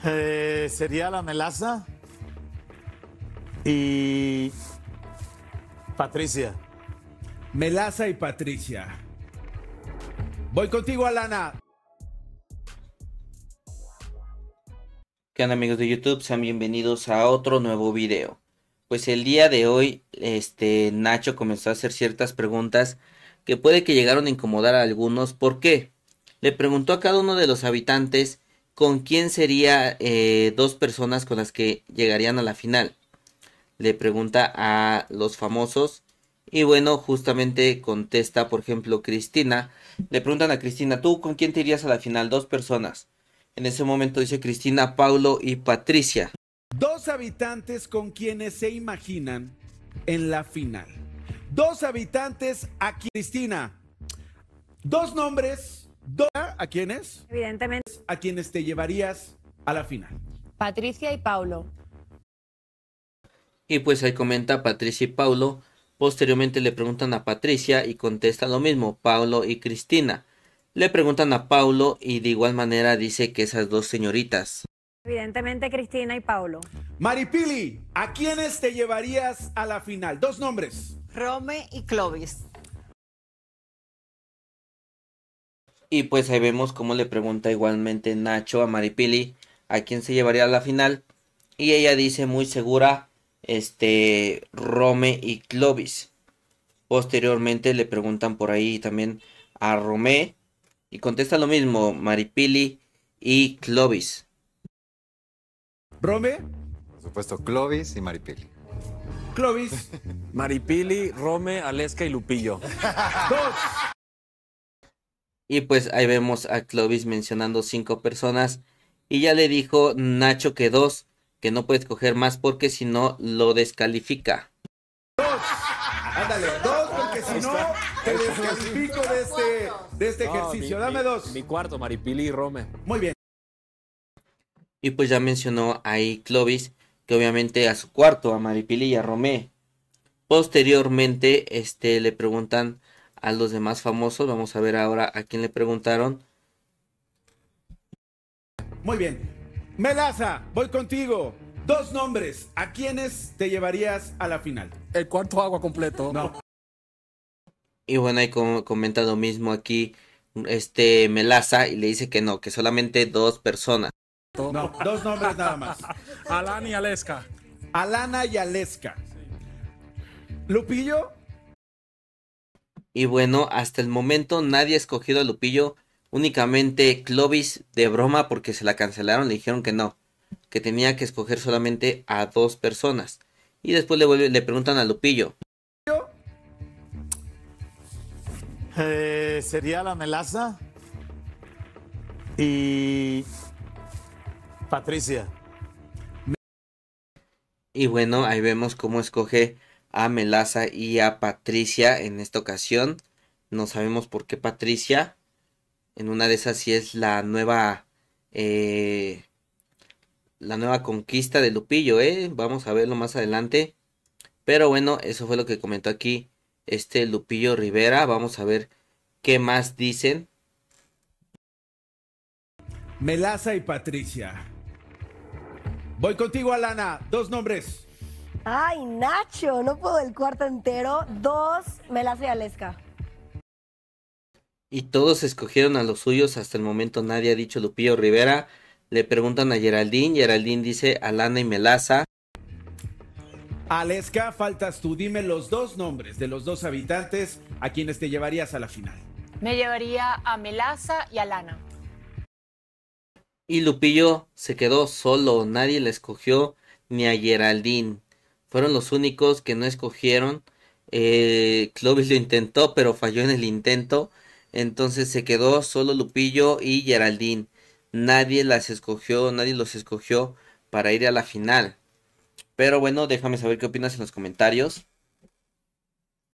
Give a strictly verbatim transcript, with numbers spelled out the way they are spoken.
Eh, sería la Melaza y Patricia. Melaza y Patricia. Voy contigo, Alana. ¿Qué onda, amigos de YouTube? Sean bienvenidos a otro nuevo video. Pues el día de hoy, este Nacho comenzó a hacer ciertas preguntas que puede que llegaron a incomodar a algunos. ¿Por qué? Le preguntó a cada uno de los habitantes con quién sería eh, dos personas con las que llegarían a la final. Le pregunta a los famosos y bueno, justamente contesta, por ejemplo, Cristina. Le preguntan a Cristina, ¿tú con quién te irías a la final? Dos personas. En ese momento dice Cristina, Paulo y Patricia. Dos habitantes con quienes se imaginan en la final. Dos habitantes aquí, Cristina. Dos nombres. Dos, ¿a quiénes? Evidentemente. A quienes te llevarías a la final. Patricia y Paulo. Y pues ahí comenta Patricia y Paulo. Posteriormente le preguntan a Patricia y contesta lo mismo, Paulo y Cristina. Le preguntan a Paulo y de igual manera dice que esas dos señoritas. Evidentemente Cristina y Paulo. Maripili, ¿a quiénes te llevarías a la final? Dos nombres. Rome y Clovis. Y pues ahí vemos cómo le pregunta igualmente Nacho a Maripili a quién se llevaría a la final. Y ella dice muy segura, este, Rome y Clovis. Posteriormente le preguntan por ahí también a Romé y contesta lo mismo, Maripili y Clovis. Rome. Por supuesto, Clovis y Maripili. Clovis. Maripili, Rome, Aleska y Lupillo. Dos. Y pues ahí vemos a Clovis mencionando cinco personas. Y ya le dijo Nacho que dos, que no puede escoger más porque si no lo descalifica. Dos. Ándale, dos, porque si no te descalifico de este, de este No, ejercicio. mi- Dame mi- dos. Mi cuarto, Maripili y Rome. Muy bien. Y pues ya mencionó ahí Clovis que obviamente a su cuarto, a Maripili y a Romé. Posteriormente este, le preguntan a los demás famosos. Vamos a ver ahora a quién le preguntaron. Muy bien. Melaza, voy contigo. Dos nombres. ¿A quiénes te llevarías a la final? El cuarto agua completo. No. Y bueno, ahí com- comenta lo mismo aquí este Melaza y le dice que no, que solamente dos personas. No, dos nombres nada más. Alan y Aleska. Alana y Aleska. Lupillo. Y bueno, hasta el momento nadie ha escogido a Lupillo. Únicamente Clovis de broma porque se la cancelaron. Le dijeron que no, que tenía que escoger solamente a dos personas. Y después le, vuelve, le preguntan a Lupillo. Eh, sería la Melaza y Patricia. Y bueno, ahí vemos cómo escoge a Melaza y a Patricia en esta ocasión. No sabemos por qué Patricia. En una de esas sí es la nueva... Eh, la nueva conquista de Lupillo, ¿eh? Vamos a verlo más adelante. Pero bueno, eso fue lo que comentó aquí este Lupillo Rivera. Vamos a ver qué más dicen. Melaza y Patricia. Voy contigo, Alana. Dos nombres. Ay, Nacho, no puedo el cuarto entero. Dos, Melaza y Aleska. Y todos escogieron a los suyos. Hasta el momento nadie ha dicho Lupillo Rivera. Le preguntan a Geraldine. Geraldine dice Alana y Melaza. Aleska, faltas tú. Dime los dos nombres de los dos habitantes a quienes te llevarías a la final. Me llevaría a Melaza y a Lana. Y Lupillo se quedó solo. Nadie le escogió ni a Geraldine. Fueron los únicos que no escogieron. Eh, Clovis lo intentó, pero falló en el intento. Entonces se quedó solo Lupillo y Geraldine. Nadie las escogió, nadie los escogió para ir a la final. Pero bueno, déjame saber qué opinas en los comentarios.